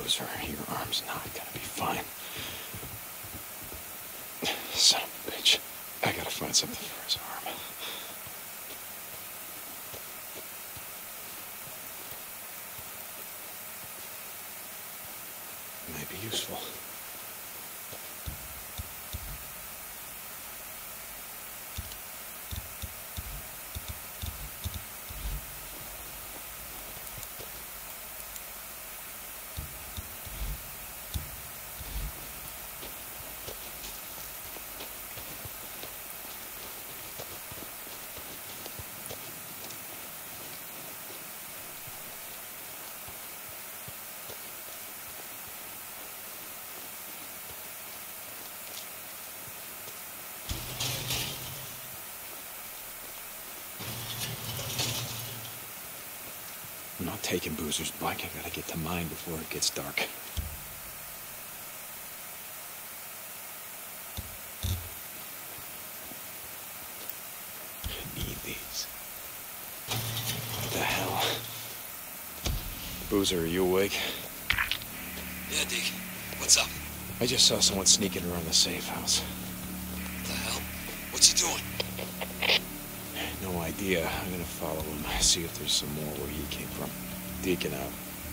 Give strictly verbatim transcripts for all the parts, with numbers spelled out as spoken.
Boozer. Your arm's not gonna be fine. Son of a bitch. I gotta find something for his arm. It might be useful. I'm not taking Boozer's bike. I gotta get to mine before it gets dark. I need these. What the hell? Boozer, are you awake? Yeah, Deke. What's up? I just saw someone sneaking around the safe house. What the hell? What's he doing? No idea. I'm gonna follow him, see if there's some more where he came from. Deacon out.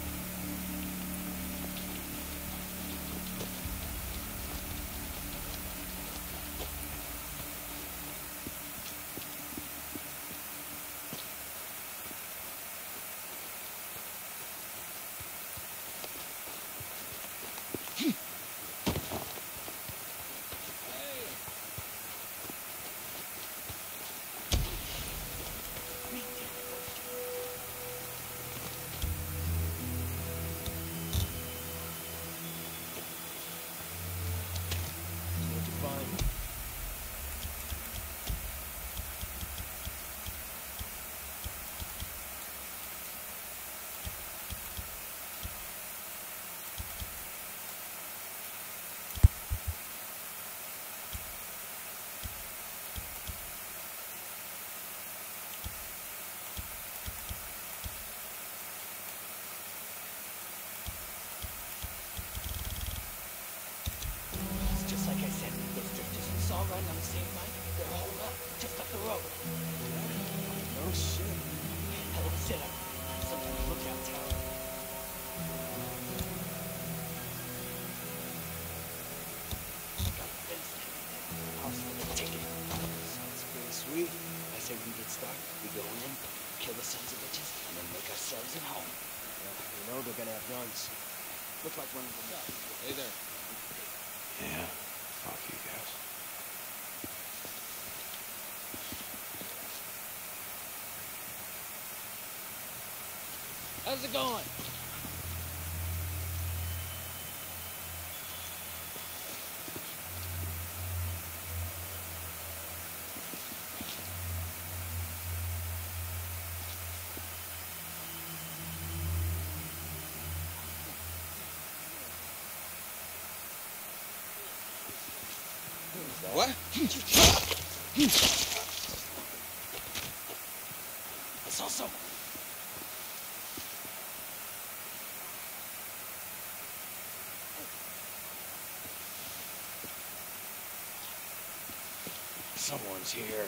Running on the same line, they're holed up just up the road. No shit. Hell of a setup. Some kind of lookout tower. Got the fence and everything. House with a ticket. Sounds pretty sweet. I say when we get started, we go in, kill the sons of bitches, and then make ourselves at home. Yeah, you know they're gonna have guns. Look like one of them. Hey there. Yeah, fuck you guys. How's it going? What? I saw someone. Someone's here.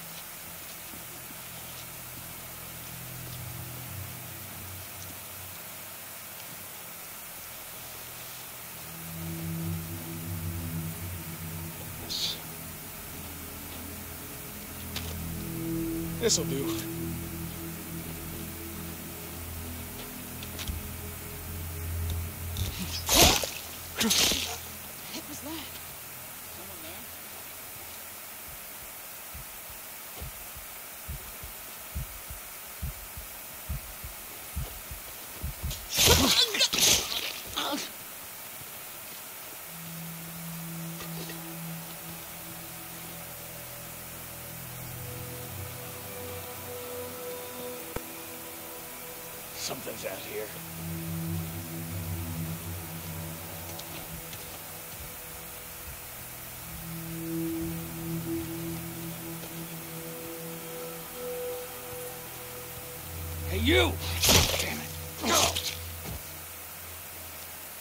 This'll do. What the heck was that? Someone there? Something's out here. Hey, you! Damn it. Go!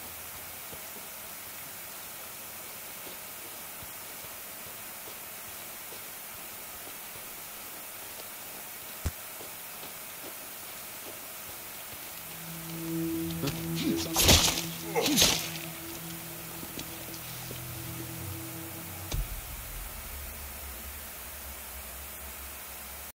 There's something